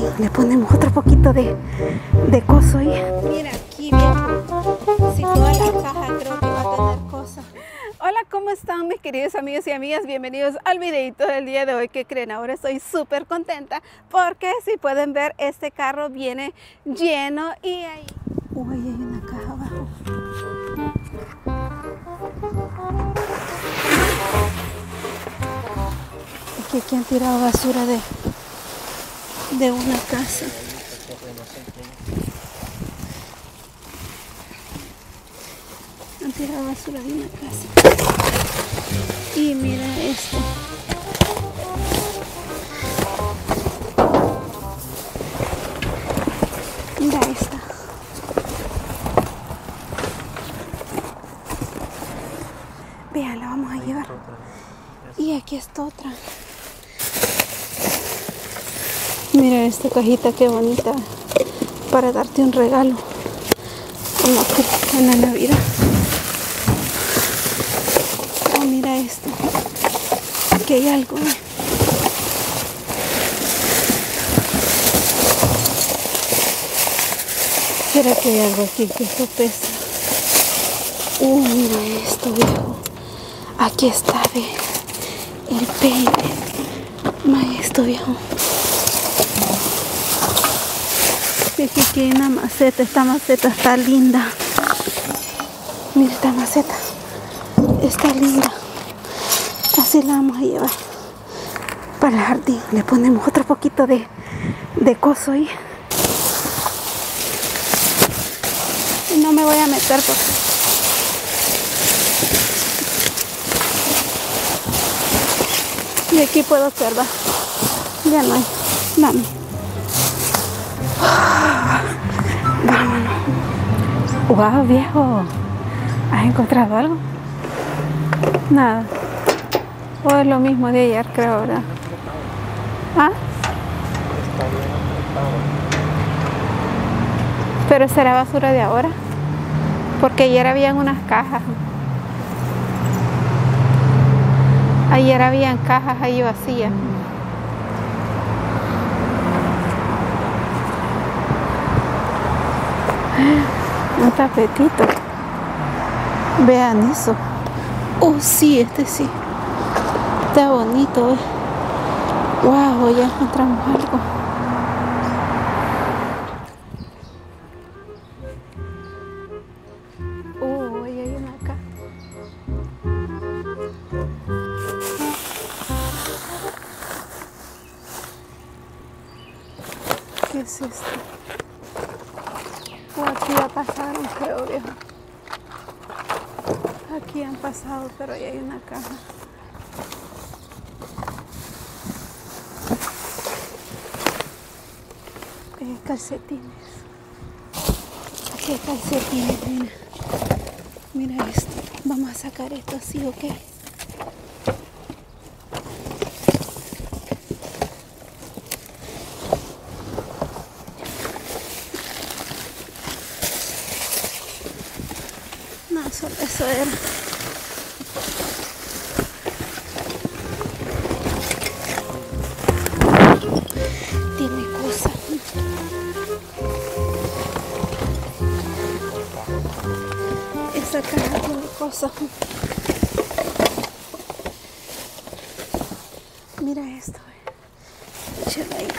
jardín le ponemos otro poquito de coso ahí. Mira aquí, viejo, si toda la caja creo que va a tener cosas. Hola, ¿cómo están mis queridos amigos y amigas? Bienvenidos al videito del día de hoy. ¿Qué creen? Ahora estoy súper contenta porque si pueden ver, este carro viene lleno y ahí... Uy, hay una caja abajo. Es que aquí han tirado basura de una casa. Han tirado basura de una casa. Y mira esto. Mira esta. Vean, la vamos a llevar. Y aquí está otra. Mira esta cajita, qué bonita. Para darte un regalo. Como que en la Navidad. Oh, mira esto. Aquí hay algo. ¿Será que hay algo aquí que esto pesa? Mira esto, viejo. Aquí está, ve. El peine. Mira esto, viejo. Aquí hay una maceta. Esta maceta está linda. Mira esta maceta. Está linda. Así la vamos a llevar para el jardín. Le ponemos otro poquito de coso ahí. No me voy a meter porque... Y aquí puedo observar. Ya no hay. Vamos. Vámonos. Wow, viejo. ¿Has encontrado algo? Nada. O es lo mismo de ayer, creo, ¿verdad? ¿Ah? Pero será basura de ahora. Porque ayer habían unas cajas. Ayer habían cajas ahí vacías. Un tapetito. Vean eso. Oh, sí, este sí. Está bonito, ¿eh? Wow, ya encontramos algo. Oh, ahí hay una acá. ¿Qué es esto? Oh, aquí ya pasaron, creo, viejo. Aquí han pasado, pero ahí hay una caja. Calcetines. Aquí hay calcetines, mira. Mira esto. Vamos a sacar esto así, ¿ok? No, solo eso era. Tiene cosas. Esa caja tiene cosas. Mira esto. Échalo ahí.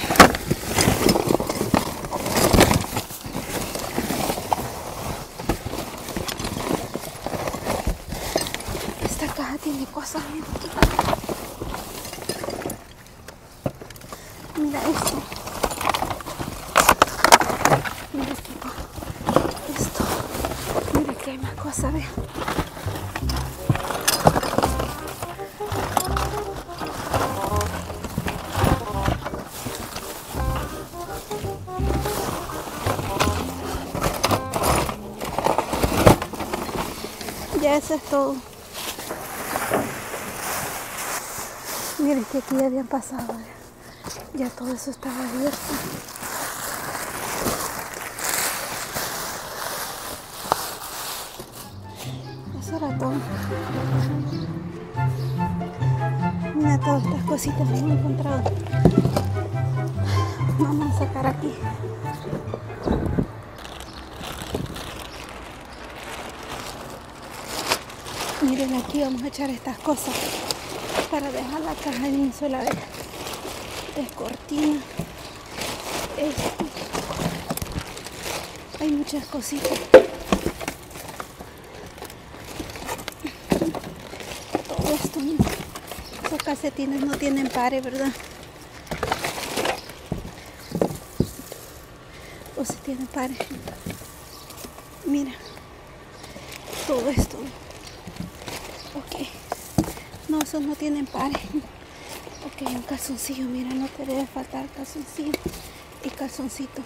Esta caja tiene cosas. Mira esto. Mira esto. Mira que hay más cosas, ve. Ya eso es todo. Miren que aquí ya habían pasado. Ya todo eso estaba abierto. Eso era todo. Mira todas estas cositas que hemos encontrado. Vamos aquí vamos a echar estas cosas para dejar la caja de un sola vez. Es cortina. Esto. Hay muchas cositas. Todo esto, mira. Esos calcetines no tienen pares, ¿verdad? O si tienen pares. Mira. Todo esto. Ok. No, esos no tienen pares. Ok, un calzoncillo, mira, no te debe faltar calzoncillo y calzoncito.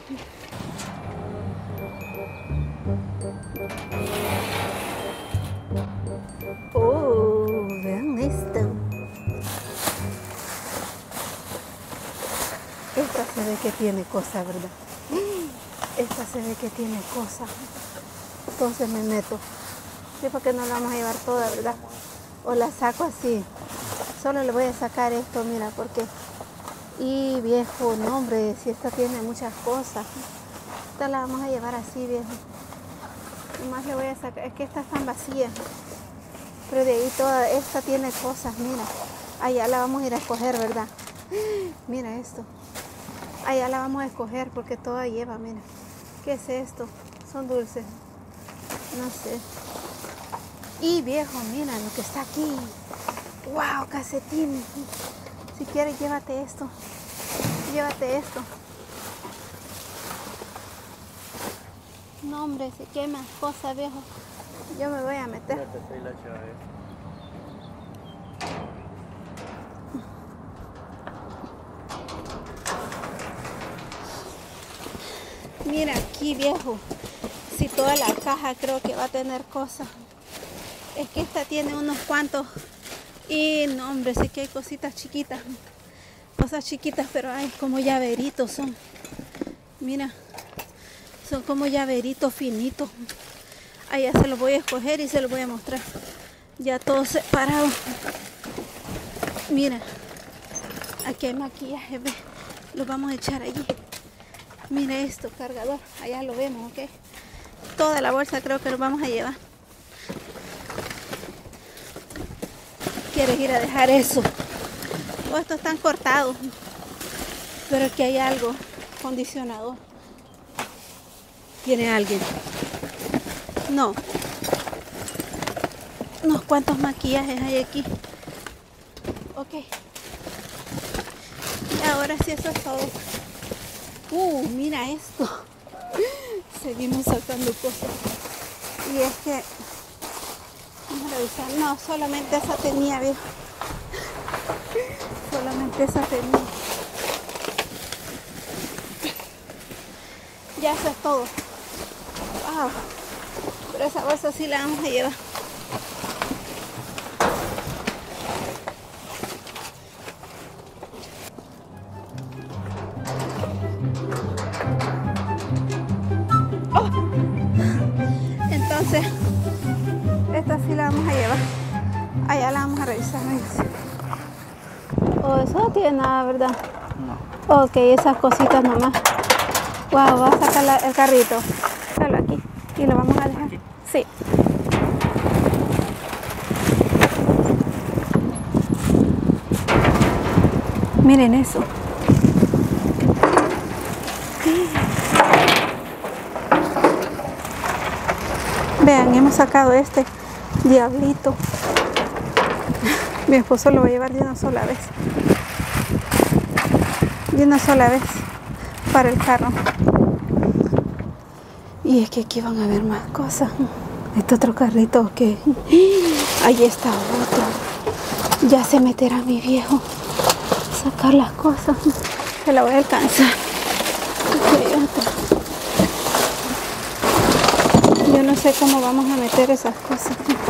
Oh, vean esto. Esta se ve que tiene cosas, ¿verdad? Esta se ve que tiene cosas. Entonces me meto. Sí, porque no la vamos a llevar toda, ¿verdad? O la saco así. Solo le voy a sacar esto, mira, porque... Y viejo, no hombre, si esta tiene muchas cosas. Esta la vamos a llevar así, viejo. Nomás le voy a sacar, es que estas están vacías. Pero de ahí toda esta tiene cosas, mira. Allá la vamos a ir a escoger, ¿verdad? Mira esto. Allá la vamos a escoger porque toda lleva, mira. ¿Qué es esto? Son dulces. No sé. Y viejo, mira lo que está aquí. Wow, calcetines. Si quieres, llévate esto. Llévate esto. No, hombre, se quema cosas, viejo. Yo me voy a meter. Mira aquí, viejo. Si toda la caja creo que va a tener cosas. Es que esta tiene unos cuantos. Y no, hombre, sí que hay cositas chiquitas. Cosas chiquitas, pero hay como llaveritos son. Mira. Son como llaveritos finitos. Allá se los voy a escoger y se los voy a mostrar. Ya todos separados. Mira. Aquí hay maquillaje, ve. Los vamos a echar allí. Mira esto, cargador. Allá lo vemos, ¿ok? Toda la bolsa creo que lo vamos a llevar. ¿Quieres ir a dejar eso? Oh, estos están cortados. Pero aquí hay algo. Condicionador. ¿Tiene alguien? No. Unos cuantos maquillajes hay aquí. Ok. Y ahora sí, eso es todo. Mira esto. Seguimos sacando cosas. Y es que... Vamos a revisar. No, solamente esa tenía, viejo. Solamente esa tenía. Ya eso es todo. Wow. Pero esa bolsa sí la vamos a llevar. Entonces, esta sí la vamos a llevar. Allá la vamos a revisar. Oh, eso no tiene nada, ¿verdad? No. Ok, esas cositas nomás. Wow, va a sacar el carrito. Déjalo aquí. Y lo vamos a dejar. Sí. Miren eso. Vean, hemos sacado este diablito. Mi esposo lo va a llevar de una sola vez. De una sola vez para el carro. Y es que aquí van a ver más cosas. Este otro carrito que... Ahí está otro. Ya se meterá mi viejo a sacar las cosas. Se la voy a alcanzar. Aquí hay otro. Yo no sé cómo vamos a meter esas cosas.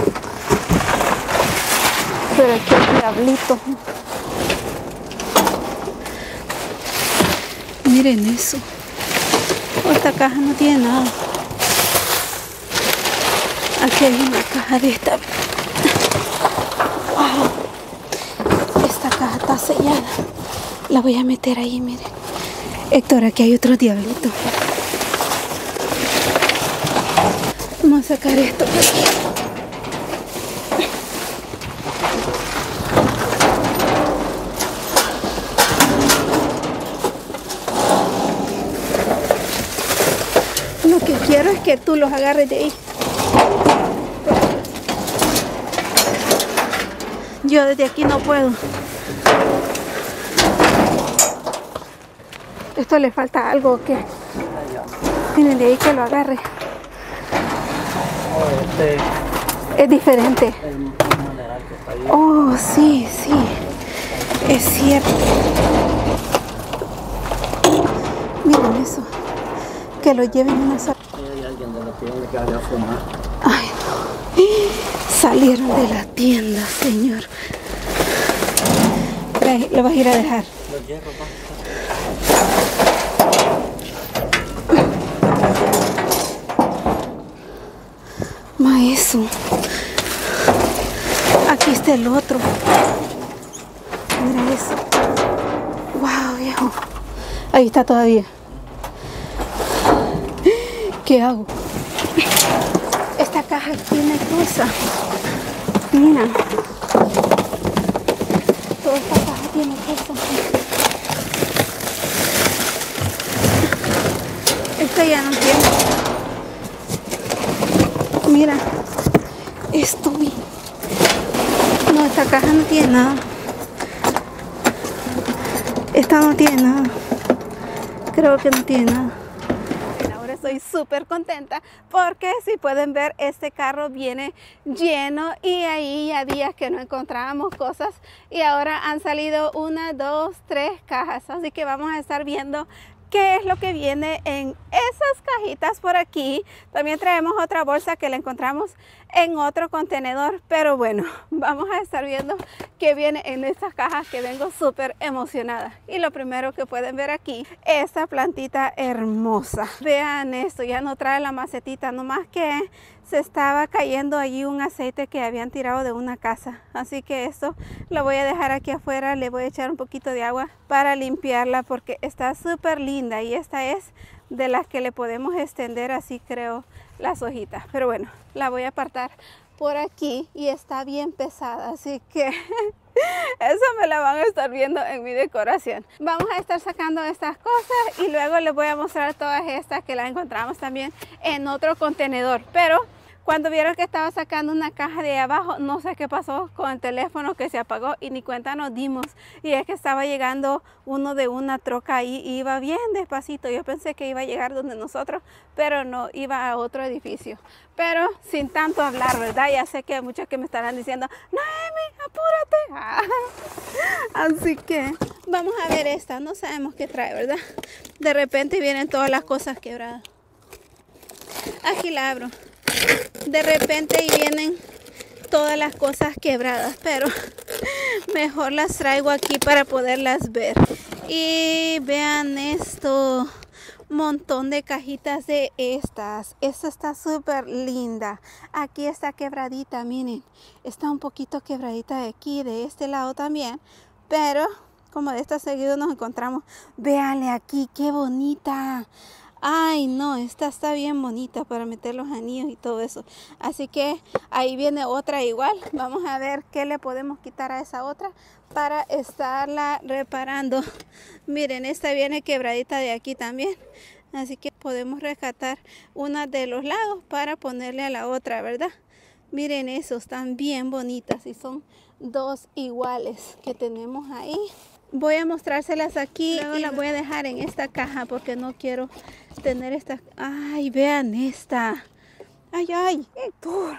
Pero aquí hay diablito. Miren eso. Esta caja no tiene nada. Aquí hay una caja de esta. Wow. Esta caja está sellada. La voy a meter ahí, miren. Héctor, aquí hay otro diablito. Vamos a sacar esto. que tú los agarres de ahí. Yo desde aquí no puedo. Esto le falta algo que... Miren, de ahí que lo agarre. Es diferente. Oh, sí, sí. Es cierto. Miren eso. Que lo lleven una sola. Hay alguien de la tienda que vaya a fumar. Ay, no. Salieron de la tienda, señor. Lo vas a ir a dejar. Los hierros van a estar. Eso. Aquí está el otro. Mira eso. Wow, viejo. Ahí está todavía. ¿Qué hago? Esta caja tiene cosas. Mira. Toda esta caja tiene cosas. Esta ya no tiene. Mira. Esto. No, esta caja no tiene nada. Esta no tiene nada. Creo que no tiene nada. Ahora estoy súper contenta porque si pueden ver, este carro viene lleno y ahí ya días que no encontrábamos cosas y ahora han salido 1, 2, 3 cajas. Así que vamos a estar viendo qué es lo que viene en esas cajitas por aquí. También traemos otra bolsa que la encontramos en otro contenedor, pero bueno, vamos a estar viendo qué viene en estas cajas, que vengo súper emocionada. Y lo primero que pueden ver aquí, esta plantita hermosa. Vean esto, ya no trae la macetita, nomás que se estaba cayendo allí un aceite que habían tirado de una casa, así que esto lo voy a dejar aquí afuera. Le voy a echar un poquito de agua para limpiarla porque está súper linda y esta es de las que le podemos extender así, creo, las hojitas. Pero bueno, la voy a apartar por aquí y está bien pesada, así que eso me la van a estar viendo en mi decoración. Vamos a estar sacando estas cosas y luego les voy a mostrar todas estas que las encontramos también en otro contenedor. Pero cuando vieron que estaba sacando una caja de abajo, no sé qué pasó con el teléfono, que se apagó y ni cuenta nos dimos. Y es que estaba llegando uno de una troca ahí y iba bien despacito. Yo pensé que iba a llegar donde nosotros, pero no, iba a otro edificio. Pero sin tanto hablar, ¿verdad? Ya sé que hay muchos que me estarán diciendo, Noemi, apúrate. Así que vamos a ver esta. No sabemos qué trae, ¿verdad? De repente vienen todas las cosas quebradas. Aquí la abro. De repente y vienen todas las cosas quebradas, pero mejor las traigo aquí para poderlas ver. Y vean esto, montón de cajitas de estas. Esta está súper linda. Aquí está quebradita, miren, está un poquito quebradita de aquí, de este lado también, pero como de esta seguido nos encontramos. Véanle aquí, qué bonita. Ay, no, esta está bien bonita para meter los anillos y todo eso. Así que ahí viene otra igual. Vamos a ver qué le podemos quitar a esa otra para estarla reparando. Miren, esta viene quebradita de aquí también. Así que podemos rescatar una de los lados para ponerle a la otra, ¿verdad? Miren, esos están bien bonitas y son dos iguales que tenemos ahí. Voy a mostrárselas aquí, luego las voy a dejar en esta caja porque no quiero tener esta. Ay, vean esta. Ay, ay, Héctor,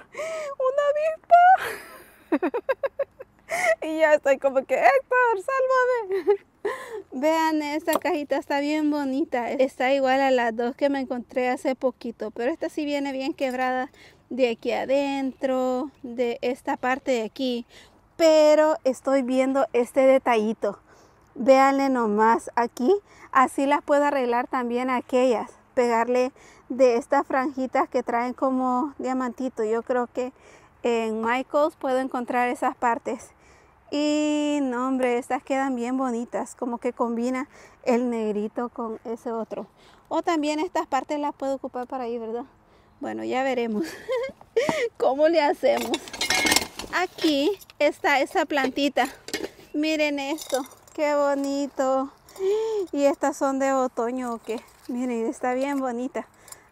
una avispa. Y ya estoy como que, Héctor, sálvame. Vean, esta cajita está bien bonita. Está igual a las dos que me encontré hace poquito, pero esta sí viene bien quebrada de aquí adentro, de esta parte de aquí. Pero estoy viendo este detallito. Véanle nomás aquí, así las puedo arreglar también aquellas, pegarle de estas franjitas que traen como diamantito. Yo creo que en Michaels puedo encontrar esas partes. Y no, hombre, estas quedan bien bonitas, como que combina el negrito con ese otro. O también estas partes las puedo ocupar para ahí, ¿verdad? Bueno, ya veremos cómo le hacemos. Aquí está esa plantita. Miren esto. Qué bonito. Y estas son de otoño o qué. Miren, está bien bonita.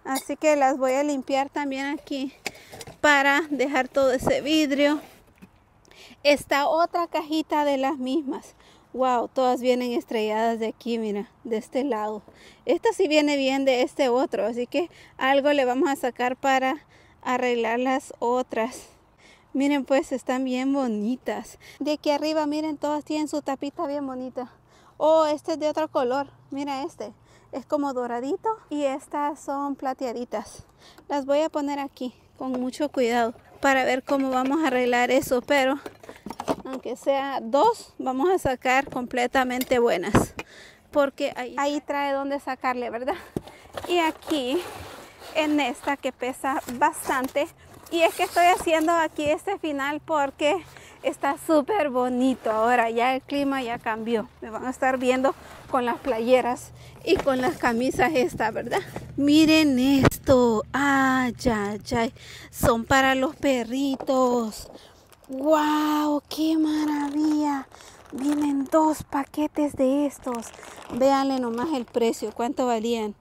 Así que las voy a limpiar también aquí para dejar todo ese vidrio. Esta otra cajita de las mismas. Wow, todas vienen estrelladas de aquí, mira, de este lado. Esta sí viene bien de este otro, así que algo le vamos a sacar para arreglar las otras. Miren, pues están bien bonitas. De aquí arriba, miren, todas tienen su tapita bien bonita. Oh, este es de otro color. Mira este. Es como doradito y estas son plateaditas. Las voy a poner aquí con mucho cuidado para ver cómo vamos a arreglar eso. Pero aunque sea dos, vamos a sacar completamente buenas. Porque ahí trae donde sacarle, ¿verdad? Y aquí en esta que pesa bastante. Y es que estoy haciendo aquí este final porque está súper bonito. Ahora ya el clima ya cambió. Me van a estar viendo con las playeras y con las camisas estas, ¿verdad? Miren esto. Ay, ay, ay. Son para los perritos. ¡Wow! ¡Qué maravilla! Vienen 2 paquetes de estos. Véanle nomás el precio. ¿Cuánto valían?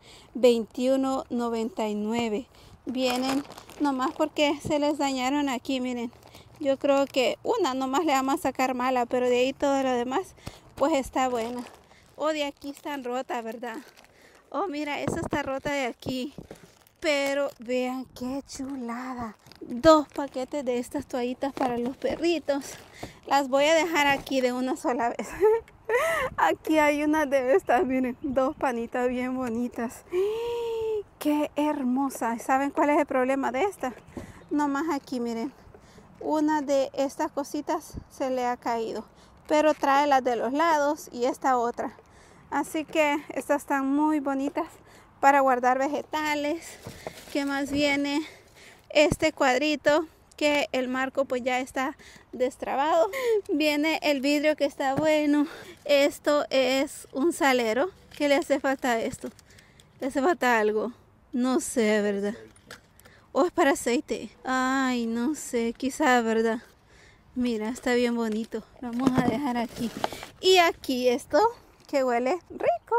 $21.99. Vienen nomás porque se les dañaron aquí, miren. Yo creo que una nomás le vamos a sacar mala, pero de ahí todo lo demás pues está buena. Oh, de aquí están rotas, ¿verdad? Oh, mira, esa está rota de aquí. Pero vean qué chulada. 2 paquetes de estas toallitas para los perritos. Las voy a dejar aquí de una sola vez. Aquí hay una de estas, miren, 2 panitas bien bonitas. ¡Qué hermosa! ¿Saben cuál es el problema de esta? Nomás aquí, miren. Una de estas cositas se le ha caído. Pero trae las de los lados y esta otra. Así que estas están muy bonitas para guardar vegetales. ¿Qué más viene? Este cuadrito que el marco pues ya está destrabado. Viene el vidrio que está bueno. Esto es un salero. ¿Qué le hace falta a esto? ¿Le hace falta algo? No sé, ¿verdad? ¿O es para aceite? Ay, no sé, quizá, ¿verdad? Mira, está bien bonito. Lo vamos a dejar aquí. Y aquí esto, que huele rico.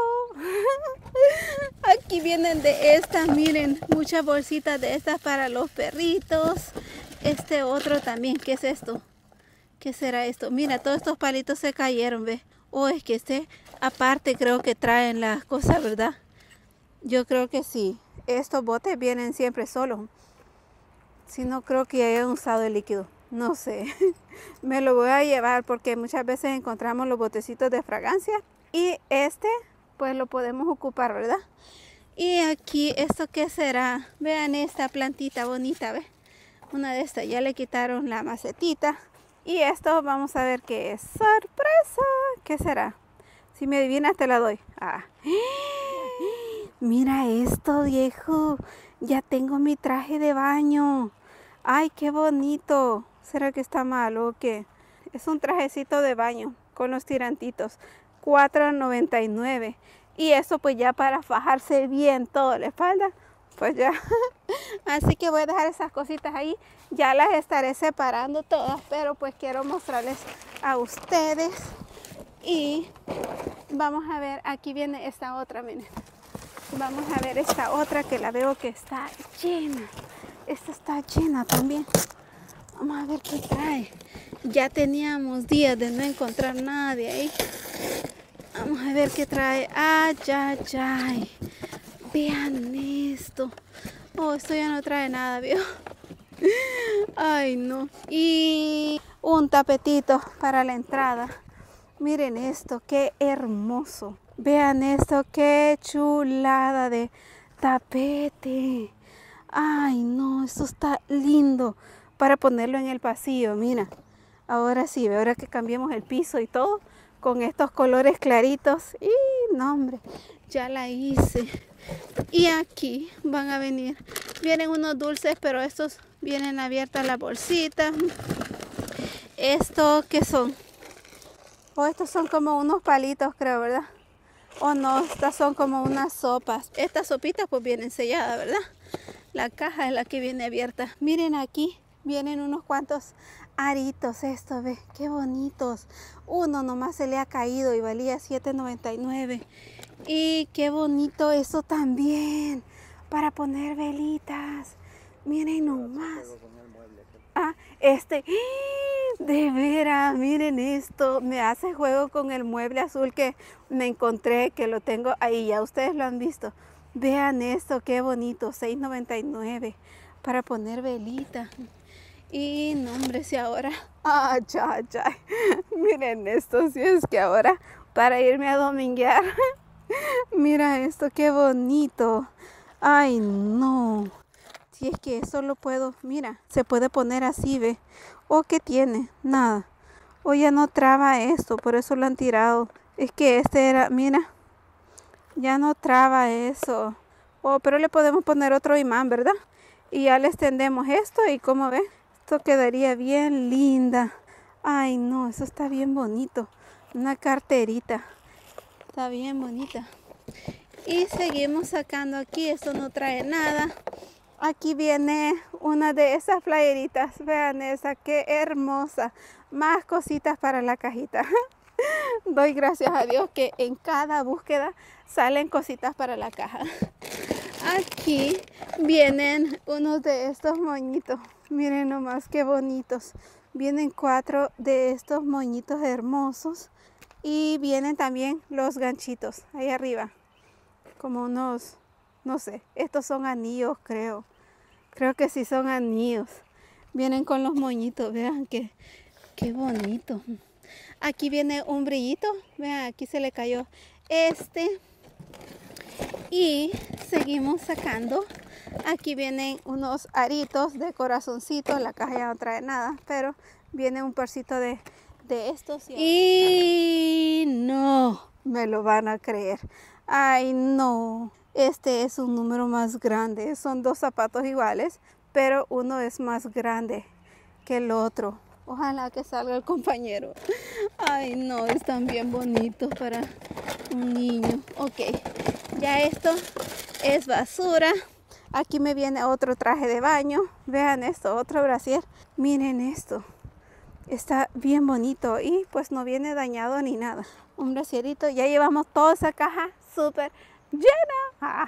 Aquí vienen de estas, miren, muchas bolsitas de estas para los perritos. Este otro también, ¿qué es esto? ¿Qué será esto? Mira, todos estos palitos se cayeron, ¿ves? O es que aparte creo que traen las cosas, ¿verdad? Yo creo que sí. Estos botes vienen siempre solos. Si no, creo que hayan usado el líquido. No sé. Me lo voy a llevar porque muchas veces encontramos los botecitos de fragancia. Y este, pues lo podemos ocupar, ¿verdad? Y aquí, ¿esto qué será? Vean esta plantita bonita, ¿ves? Una de estas. Ya le quitaron la macetita. Y esto, vamos a ver qué es. ¡Sorpresa! ¿Qué será? Si me adivinas, te la doy. Ah. Mira esto, viejo. Ya tengo mi traje de baño. Ay, qué bonito. ¿Será que está malo o qué? Es un trajecito de baño con los tirantitos. $4.99. Y eso pues ya para fajarse bien toda la espalda. Pues ya. Así que voy a dejar esas cositas ahí. Ya las estaré separando todas. Pero pues quiero mostrarles a ustedes. Y vamos a ver. Aquí viene esta otra, miren. Vamos a ver esta otra que la veo que está llena. Esta está llena también. Vamos a ver qué trae. Ya teníamos días de no encontrar nada de ahí. Vamos a ver qué trae. Ay, ay, ay. Vean esto. Oh, esto ya no trae nada, ¿vio? Ay, no. Y un tapetito para la entrada. Miren esto, qué hermoso. Vean esto, qué chulada de tapete. Ay, no, esto está lindo para ponerlo en el pasillo. Mira, ahora sí, ahora que cambiemos el piso y todo, con estos colores claritos. Y no, hombre, ya la hice. Y aquí van a venir, vienen unos dulces, pero estos vienen abiertas las bolsitas. ¿Esto qué son? O estos son como unos palitos, creo, ¿verdad? O no, estas son como unas sopas. Estas sopitas pues vienen selladas, ¿verdad? La caja es la que viene abierta. Miren aquí, vienen unos cuantos aritos. Esto, ve, qué bonitos. Uno nomás se le ha caído y valía $7.99. Y qué bonito eso también. para poner velitas. Miren nomás. De veras, miren esto. Me hace juego con el mueble azul que me encontré, que lo tengo ahí. Ya ustedes lo han visto. Vean esto, qué bonito. $6.99 para poner velitas. Y no, hombre, si ahora, miren esto, si es que ahora para irme a dominguear, mira esto, qué bonito. Ay, no, si es que eso lo puedo, mira, se puede poner así, ve. ¿O qué tiene? Nada. O ya no traba esto, por eso lo han tirado. Es que este era, mira, ya no traba eso. Oh, pero le podemos poner otro imán, ¿verdad? Y ya le extendemos esto y como ven, esto quedaría bien linda. Ay, no, eso está bien bonito. Una carterita. Está bien bonita. Y seguimos sacando aquí. Esto no trae nada. Aquí viene una de esas playeritas. Vean esa, qué hermosa. Más cositas para la cajita. Doy gracias a Dios que en cada búsqueda salen cositas para la caja. Aquí vienen unos de estos moñitos. Miren nomás qué bonitos. Vienen 4 de estos moñitos hermosos. Y vienen también los ganchitos ahí arriba. Como unos, no sé, estos son anillos, creo. Creo que sí son anillos. Vienen con los moñitos, vean qué bonito. Aquí viene un brillito. Vean, aquí se le cayó este. Y seguimos sacando. Aquí vienen unos aritos de corazoncito. La caja ya no trae nada, pero viene un parcito de estos. Y no me lo van a creer. Ay, no. Este es un número más grande. Son 2 zapatos iguales, pero uno es más grande que el otro. Ojalá que salga el compañero. Ay, no, están bien bonitos para un niño. Ok, ya esto es basura. Aquí me viene otro traje de baño. Vean esto, otro brasier. Miren esto. Está bien bonito y pues no viene dañado ni nada. Un brasierito. Ya llevamos toda esa caja súper llena.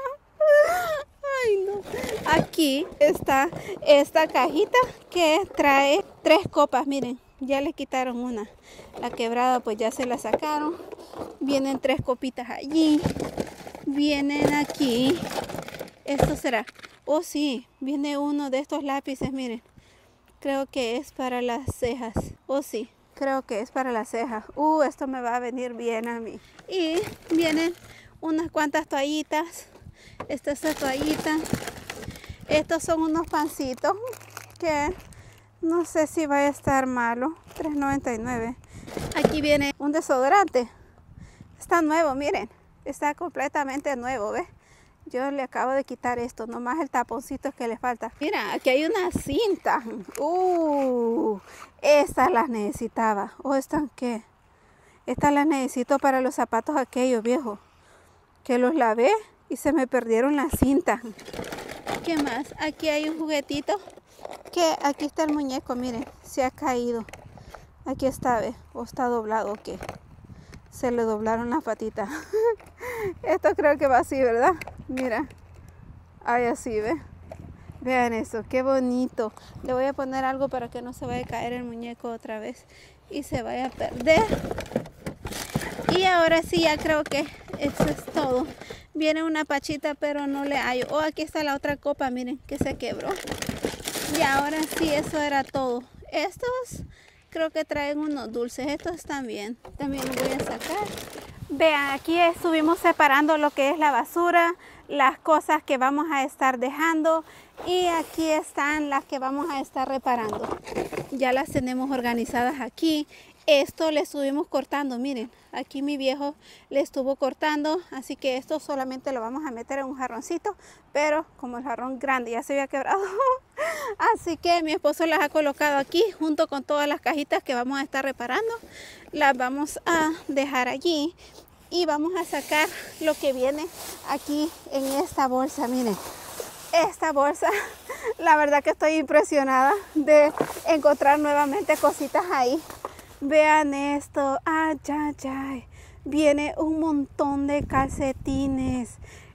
Ay, no. Aquí está esta cajita que trae 3 copas. Miren, ya le quitaron una. La quebrada pues ya se la sacaron. Vienen 3 copitas allí. Vienen aquí. Esto será. Oh, sí. Viene uno de estos lápices, miren. Creo que es para las cejas. Oh, sí. Creo que es para las cejas. Esto me va a venir bien a mí. Y vienen unas cuantas toallitas. Esta es la toallita. Estos son unos pancitos que no sé si va a estar malo. $3.99. Aquí viene un desodorante. Está nuevo, miren. Está completamente nuevo, ¿ves? Yo le acabo de quitar esto, nomás el taponcito que le falta. Mira, aquí hay una cinta. Estas las necesitaba. ¿Están qué? Estas las necesito para los zapatos aquellos viejos. Que los lavé y se me perdieron las cintas. ¿Qué más? Aquí hay un juguetito. Que aquí está el muñeco, miren. Se ha caído. Aquí está, ¿ve? ¿O está doblado o qué? Se le doblaron las patitas. Esto creo que va así, ¿verdad? Mira. Ahí así, ¿ve? Vean eso, qué bonito. Le voy a poner algo para que no se vaya a caer el muñeco otra vez y se vaya a perder. Y ahora sí, ya creo que eso es todo. Viene una pachita, pero no le hallo. Aquí está la otra copa, miren, que se quebró. Y ahora sí, eso era todo. Estos creo que traen unos dulces. Estos también los voy a sacar. Vean, aquí estuvimos separando lo que es la basura, las cosas que vamos a estar dejando, y aquí están las que vamos a estar reparando. Ya las tenemos organizadas aquí. Esto le estuvimos cortando, miren, aquí mi viejo le estuvo cortando, así que esto solamente lo vamos a meter en un jarroncito, pero como el jarrón grande ya se había quebrado, así que mi esposo las ha colocado aquí junto con todas las cajitas que vamos a estar reparando. Las vamos a dejar allí y vamos a sacar lo que viene aquí en esta bolsa. Miren, esta bolsa, la verdad que estoy impresionada de encontrar nuevamente cositas ahí. Vean esto, ay, ay, ay. Viene un montón de calcetines.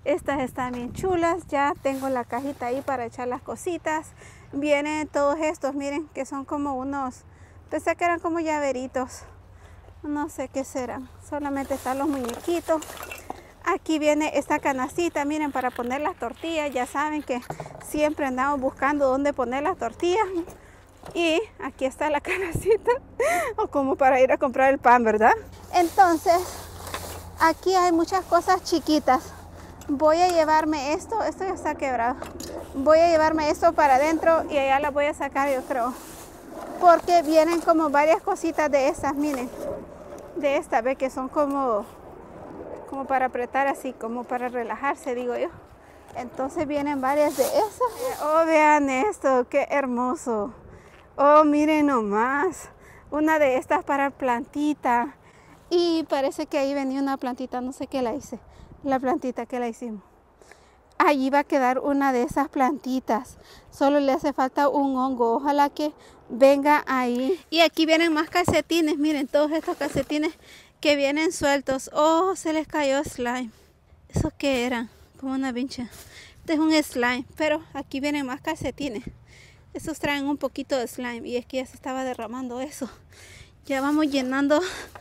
Estas están bien chulas. Ya tengo la cajita ahí para echar las cositas. Vienen todos estos, miren, que son como unos, pensé que eran como llaveritos. No sé qué serán. Solamente están los muñequitos. Aquí viene esta canastita, miren, para poner las tortillas. Ya saben que siempre andamos buscando dónde poner las tortillas. Y aquí está la canastita, o como para ir a comprar el pan, ¿verdad? Entonces, aquí hay muchas cosas chiquitas. Voy a llevarme esto ya está quebrado. Voy a llevarme esto para adentro y allá la voy a sacar, yo creo. Porque vienen como varias cositas de esas, miren. De estas, ve que son como para apretar así, como para relajarse, digo yo. Entonces vienen varias de esas. Oh, vean esto, qué hermoso. Oh, miren nomás. Una de estas para plantita. Y parece que ahí venía una plantita, no sé qué la hice. La plantita que la hicimos. Allí va a quedar una de esas plantitas. Solo le hace falta un hongo. Ojalá que venga ahí. Y aquí vienen más calcetines. Miren, todos estos calcetines que vienen sueltos. Oh, se les cayó slime. ¿Eso qué era? Como una vincha. Este es un slime. Pero aquí vienen más calcetines. Estos traen un poquito de slime. Y es que ya se estaba derramando eso. Ya vamos llenando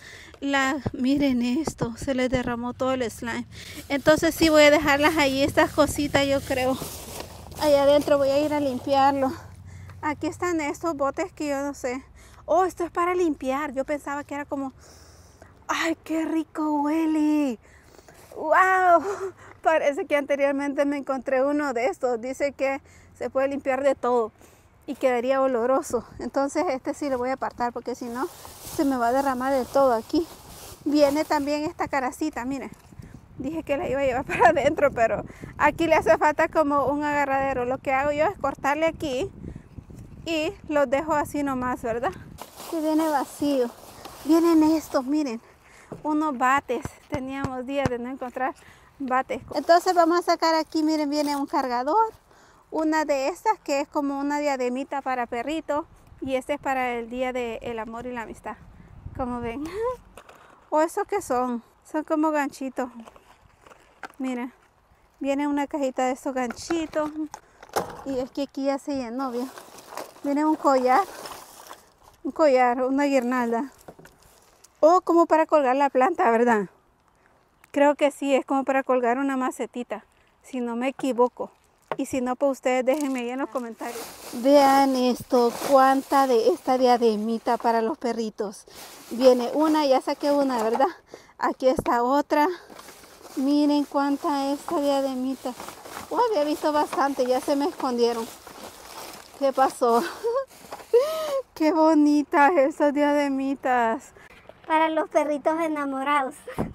miren esto, se les derramó todo el slime. Entonces sí voy a dejarlas ahí, estas cositas, yo creo. Allá adentro voy a ir a limpiarlo. Aquí están estos botes que yo no sé. Oh, esto es para limpiar. Yo pensaba que era como, ay, qué rico huele. Wow, parece que anteriormente me encontré uno de estos. Dice que se puede limpiar de todo y quedaría oloroso. Entonces este sí lo voy a apartar porque si no se me va a derramar de todo aquí. Viene también esta caracita, miren. Dije que la iba a llevar para adentro, pero aquí le hace falta como un agarradero. Lo que hago yo es cortarle aquí y los dejo así nomás, ¿verdad? Aquí viene vacío. Vienen estos, miren, unos bates. Teníamos días de no encontrar bates. Entonces vamos a sacar aquí, miren, viene un cargador. Una de estas que es como una diademita para perritos. Y este es para el día del amor y la amistad. Como ven. ¿O eso qué son? Son como ganchitos. Mira. Viene una cajita de estos ganchitos. Y es que aquí ya se llenó, ¿vio? Viene un collar. Un collar, una guirnalda. O como para colgar la planta, ¿verdad? Creo que sí, es como para colgar una macetita. Si no me equivoco. Y si no, pues ustedes déjenme ahí en los comentarios. Vean esto, cuánta de esta diademita para los perritos. Viene una, ya saqué una, ¿verdad? Aquí está otra. Miren cuánta esta diademita. Oh, había visto bastante, ya se me escondieron. ¿Qué pasó? Qué bonitas esas diademitas. Para los perritos enamorados.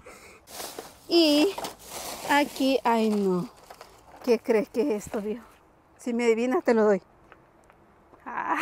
Y aquí, ay no. ¿Qué crees que es esto, viejo? Si me adivinas, te lo doy. Ah.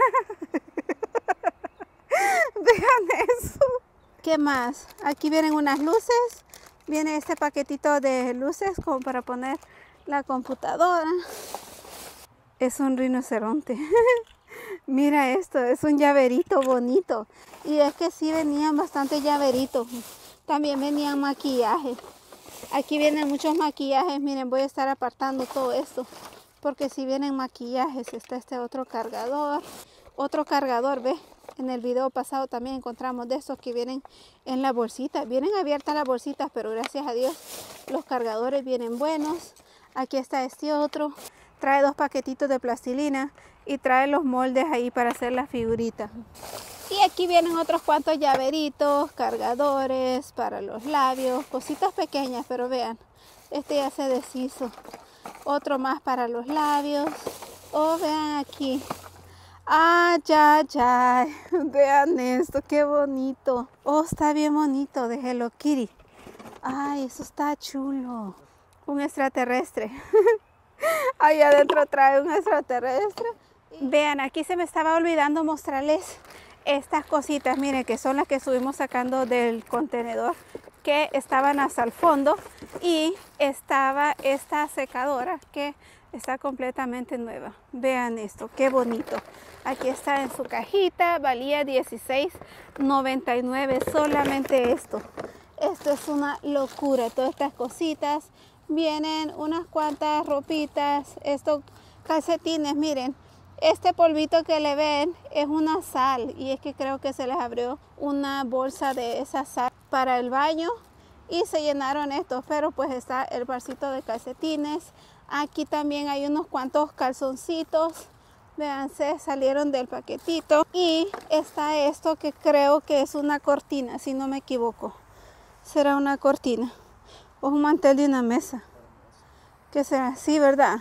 Vean eso. ¿Qué más? Aquí vienen unas luces. Viene este paquetito de luces como para poner la computadora. Es un rinoceronte. Mira esto, es un llaverito bonito. Y es que sí venían bastante llaveritos. También venían maquillaje. Aquí vienen muchos maquillajes. Miren, voy a estar apartando todo esto. Porque si vienen maquillajes, está este otro cargador. Otro cargador, ¿ves? En el video pasado también encontramos de estos que vienen en la bolsita. Vienen abiertas las bolsitas, pero gracias a Dios los cargadores vienen buenos. Aquí está este otro. Trae 2 paquetitos de plastilina y trae los moldes ahí para hacer las figuritas. Y aquí vienen otros cuantos llaveritos, cargadores para los labios, cositas pequeñas, pero vean, este ya se deshizo. Otro más para los labios. Oh, vean aquí. ¡Ay, ay, ay! Vean esto, qué bonito. Oh, está bien bonito, de Hello Kitty. ¡Ay, eso está chulo! Un extraterrestre. Ahí adentro trae un extraterrestre. Vean, aquí se me estaba olvidando mostrarles estas cositas, miren, que son las que estuvimos sacando del contenedor, que estaban hasta el fondo, y estaba esta secadora que está completamente nueva. Vean esto, qué bonito. Aquí está en su cajita, valía $16.99 solamente esto. Esto es una locura, todas estas cositas. vienen unas cuantas ropitas, estos calcetines, miren. Este polvito que le ven es una sal y es que creo que se les abrió una bolsa de esa sal para el baño y se llenaron estos, pero pues está el barcito de calcetines. Aquí también hay unos cuantos calzoncitos, véanse, salieron del paquetito. Y está esto que creo que es una cortina, si no me equivoco. Será una cortina o un mantel de una mesa. ¿Qué será? Sí, ¿verdad?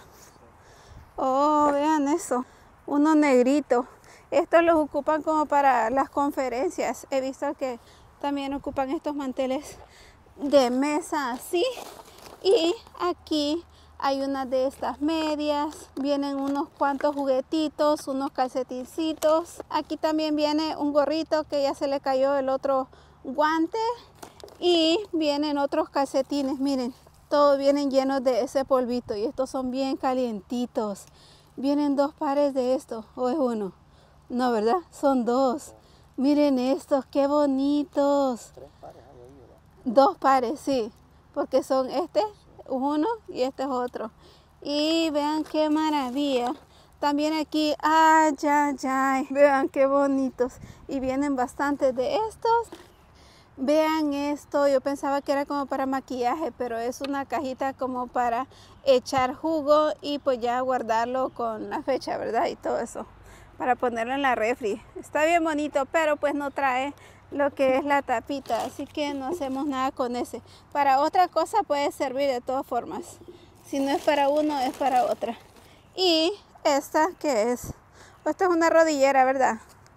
Oh, vean eso. Uno negrito. Estos los ocupan como para las conferencias. He visto que también ocupan estos manteles de mesa así. Y aquí hay una de estas medias. Vienen unos cuantos juguetitos, unos calcetincitos. Aquí también viene un gorrito que ya se le cayó el otro guante. Y vienen otros calcetines, miren. Todos vienen llenos de ese polvito y estos son bien calientitos. Vienen 2 pares de estos, ¿o es uno? No, ¿verdad? Son 2. Miren estos, qué bonitos. 3 pares hay ahí, ¿verdad? 2 pares, sí, porque son este, uno y este es otro. Y vean qué maravilla. También aquí, ay, ay, ay, vean qué bonitos. Y vienen bastantes de estos. Vean esto, yo pensaba que era como para maquillaje, pero es una cajita como para echar jugo y pues ya guardarlo con la fecha, ¿verdad? Y todo eso, para ponerlo en la refri. Está bien bonito, pero pues no trae lo que es la tapita, así que no hacemos nada con ese. Para otra cosa puede servir de todas formas. Si no es para uno, es para otra. Y esta, ¿qué es? Esta es una rodillera, ¿verdad?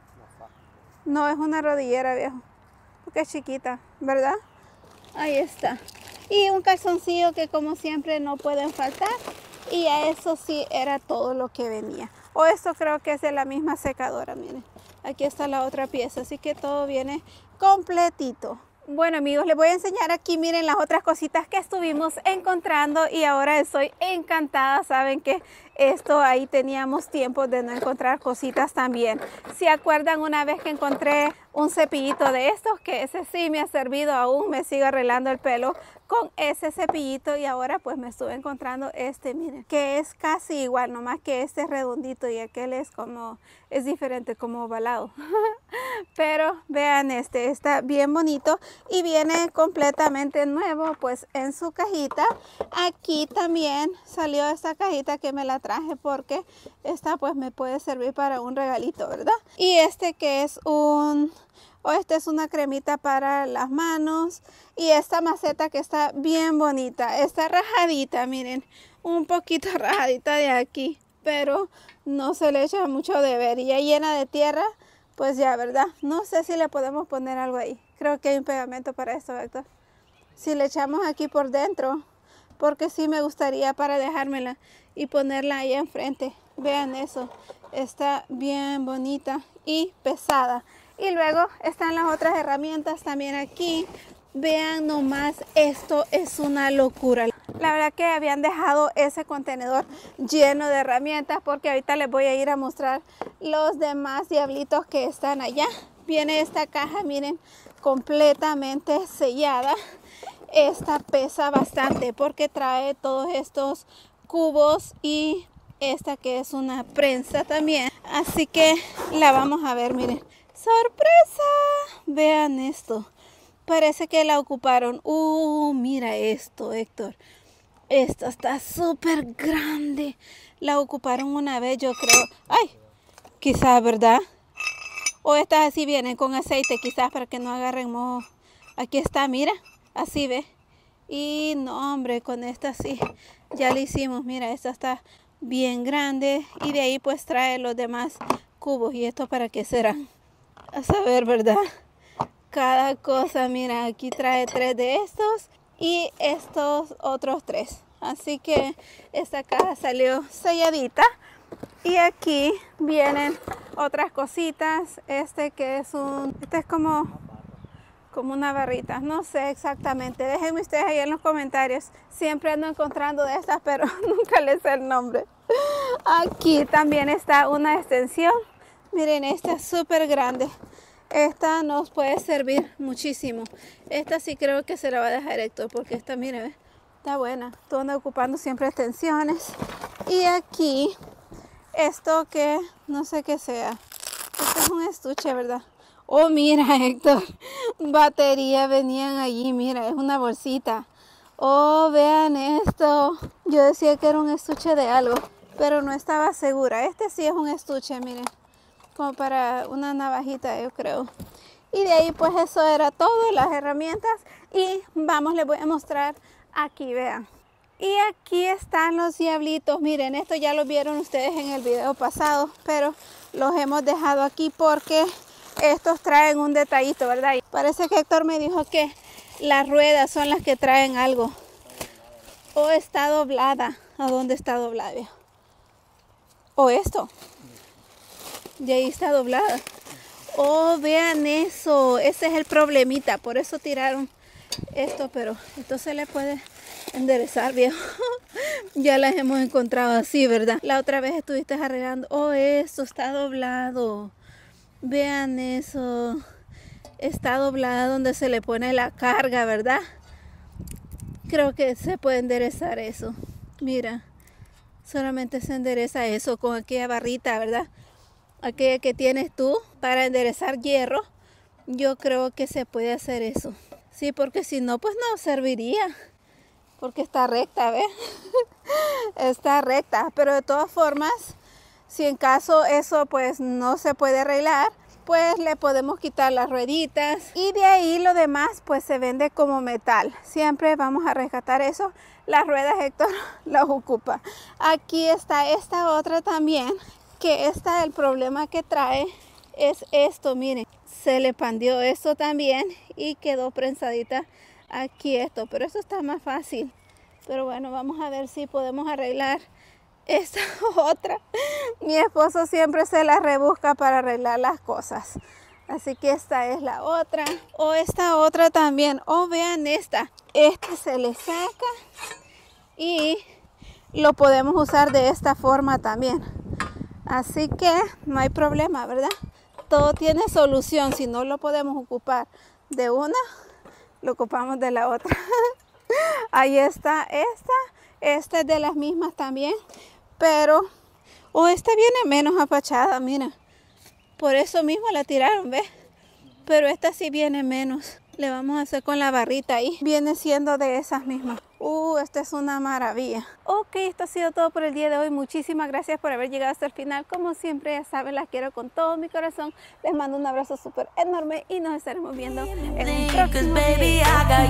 No, es una rodillera, viejo. Porque es chiquita, ¿verdad? Ahí está. Y un calzoncillo que como siempre no pueden faltar. Y a eso sí era todo lo que venía. O esto creo que es de la misma secadora, miren. Aquí está la otra pieza, así que todo viene completito. Bueno amigos, les voy a enseñar aquí, miren las otras cositas que estuvimos encontrando y ahora estoy encantada. Saben que esto ahí teníamos tiempo de no encontrar cositas también. ¿Se acuerdan una vez que encontré un cepillito de estos? Que ese sí me ha servido aún, me sigo arreglando el pelo con ese cepillito y ahora pues me estuve encontrando este, miren, que es casi igual, nomás que este es redondito y aquel es como, es diferente, como ovalado. Pero vean este, está bien bonito y viene completamente nuevo pues en su cajita. Aquí también salió esta cajita que me la traje porque esta pues me puede servir para un regalito, ¿verdad? Y este que es esta es una cremita para las manos y esta maceta que está bien bonita, está rajadita, miren, un poquito rajadita de aquí, pero no se le echa mucho de ver y ya llena de tierra, pues ya, ¿verdad? No sé si le podemos poner algo ahí, creo que hay un pegamento para esto, Héctor. Si le echamos aquí por dentro, porque sí me gustaría para dejármela y ponerla ahí enfrente, vean eso, está bien bonita y pesada. Y luego están las otras herramientas también aquí. Vean nomás, esto es una locura. La verdad que habían dejado ese contenedor lleno de herramientas porque ahorita les voy a ir a mostrar los demás diablitos que están allá. Viene esta caja, miren, completamente sellada. Esta pesa bastante porque trae todos estos cubos y esta que es una prensa también. Así que la vamos a ver, miren. ¡Sorpresa! Vean esto. Parece que la ocuparon. Mira esto, Héctor. Esto está súper grande. La ocuparon una vez, yo creo. ¡Ay! Quizás, ¿verdad? O estas así vienen con aceite, quizás para que no agarren moho. Aquí está, mira. Así, ¿ves? Y no, hombre, con esta sí. Ya lo hicimos. Mira, esta está bien grande. Y de ahí pues trae los demás cubos. ¿Y esto para qué será? A saber, ¿verdad? Cada cosa, mira, aquí trae 3 de estos y estos otros 3. Así que esta caja salió selladita. Y aquí vienen otras cositas. Este que es este es como una barrita. No sé exactamente. Déjenme ustedes ahí en los comentarios. Siempre ando encontrando de estas, pero nunca les sé el nombre. Aquí también está una extensión. Miren, esta es súper grande. Esta nos puede servir muchísimo. Esta sí creo que se la va a dejar Héctor porque esta, mira, ¿ves? Está buena. Tú andas ocupando siempre extensiones. Y aquí, esto que no sé qué sea. Este es un estuche, ¿verdad? Oh, mira, Héctor. Batería venían allí. Mira, es una bolsita. Oh, vean esto. Yo decía que era un estuche de algo, pero no estaba segura. Este sí es un estuche, miren. Como para una navajita, yo creo. Y de ahí, pues eso era todo, las herramientas. Y vamos, les voy a mostrar aquí, vean. Y aquí están los diablitos. Miren, esto ya lo vieron ustedes en el video pasado, pero los hemos dejado aquí porque estos traen un detallito, ¿verdad? Y parece que Héctor me dijo que las ruedas son las que traen algo. O está doblada. ¿A dónde está doblada? O esto. Y ahí está doblada. Oh, vean eso. Ese es el problemita. Por eso tiraron esto, pero esto se le puede enderezar, viejo. Ya las hemos encontrado así, ¿verdad? La otra vez estuviste arreglando. Oh, esto está doblado. Vean eso. Está doblada donde se le pone la carga, ¿verdad? Creo que se puede enderezar eso. Mira, solamente se endereza eso con aquella barrita, ¿verdad? Aquella que tienes tú para enderezar hierro. Yo creo que se puede hacer eso. Sí, porque si no, pues no serviría. Porque está recta, ¿ves? Está recta. Pero de todas formas, si en caso eso pues no se puede arreglar, pues le podemos quitar las rueditas. Y de ahí lo demás pues se vende como metal. Siempre vamos a rescatar eso. Las ruedas Héctor las ocupa. Aquí está esta otra también. Que el problema que trae es esto, miren. Se le pandió esto también y quedó prensadita aquí esto. Pero eso está más fácil. Pero bueno, vamos a ver si podemos arreglar esta otra. Mi esposo siempre se la rebusca para arreglar las cosas. Así que esta es la otra. O esta otra también. O vean esta. Este se le saca y lo podemos usar de esta forma también. Así que no hay problema, ¿verdad? Todo tiene solución. Si no lo podemos ocupar de una, lo ocupamos de la otra. Ahí está esta. Esta es de las mismas también. Pero, esta viene menos apachada, mira. Por eso mismo la tiraron, ¿ves? Pero esta sí viene menos. Le vamos a hacer con la barrita ahí. Viene siendo de esas mismas. Esta es una maravilla. Ok, esto ha sido todo por el día de hoy. Muchísimas gracias por haber llegado hasta el final. Como siempre, ya saben, las quiero con todo mi corazón. Les mando un abrazo súper enorme y nos estaremos viendo en un próximo video.